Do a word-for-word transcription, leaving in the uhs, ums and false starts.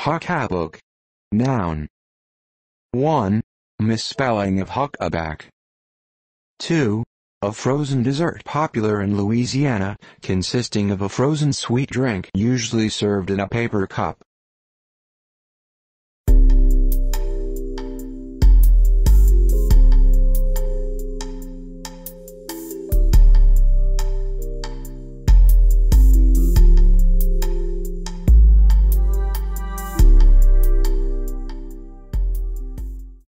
Huckabuck. Noun. one. Misspelling of huckabuck. two. A frozen dessert popular in Louisiana, consisting of a frozen sweet drink usually served in a paper cup.